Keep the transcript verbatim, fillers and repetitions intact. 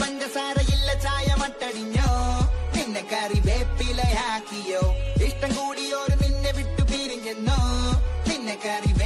പഞ്ചസാരയില്ല ചായ മട്ടടിഞ്ഞോ നിന്നെ കറി വേപ്പിലയാക്കിയോ ഇഷ്ടം കൂടിയോര് നിന്നെ വിട്ടു പിരിഞ്ഞെന്നോ നിന്നെ കറി